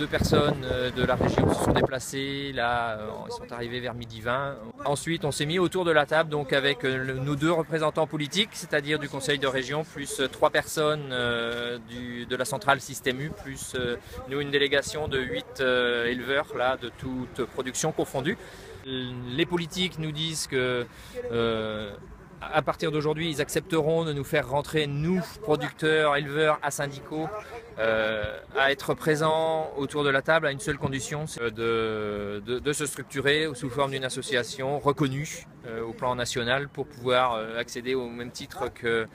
2 personnes de la région se sont déplacées, là ils sont arrivés vers 12h20. Ensuite on s'est mis autour de la table donc avec nos 2 représentants politiques, c'est-à-dire du conseil de région, plus 3 personnes de la centrale Système U, plus nous une délégation de 8 éleveurs là, de toute production confondue. Les politiques nous disent que à partir d'aujourd'hui, ils accepteront de nous faire rentrer, nous, producteurs, éleveurs, à syndicaux, à être présents autour de la table à une seule condition, c'est de se structurer sous forme d'une association reconnue au plan national pour pouvoir accéder au même titre que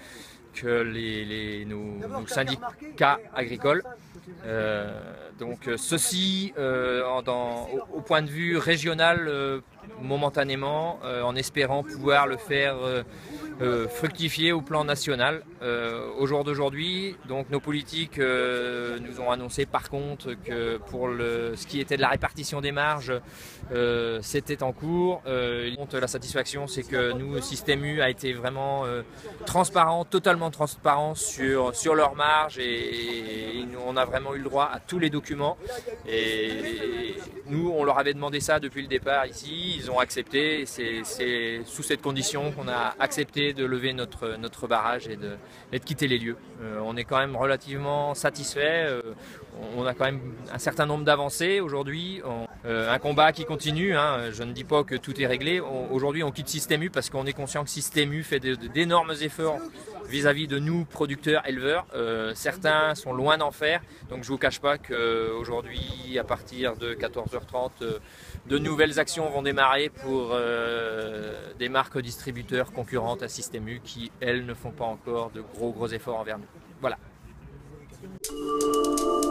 nos syndicats agricoles. Donc ceci au point de vue régional momentanément, en espérant pouvoir le faire fructifier au plan national. Au jour d'aujourd'hui, donc nos politiques nous ont annoncé par contre que pour ce qui était de la répartition des marges, c'était en cours. La satisfaction, c'est que nous, Système U a été vraiment transparent, totalement transparent sur leurs marges et on a vraiment eu le droit à tous les documents. Et nous, on leur avait demandé ça depuis le départ ici, ils ont accepté. C'est sous cette condition qu'on a accepté de lever notre barrage et de quitter les lieux. On est quand même relativement satisfait. On a quand même un certain nombre d'avancées aujourd'hui. Un combat qui continue, hein. Je ne dis pas que tout est réglé. Aujourd'hui, on quitte Système U parce qu'on est conscient que Système U fait d'énormes efforts vis-à-vis de nous, producteurs, éleveurs. Certains sont loin d'en faire. Donc je ne vous cache pas qu'aujourd'hui, à partir de 14h30, de nouvelles actions vont démarrer pour des marques distributeurs concurrentes à Système U qui, elles, ne font pas encore de gros efforts envers nous. Voilà.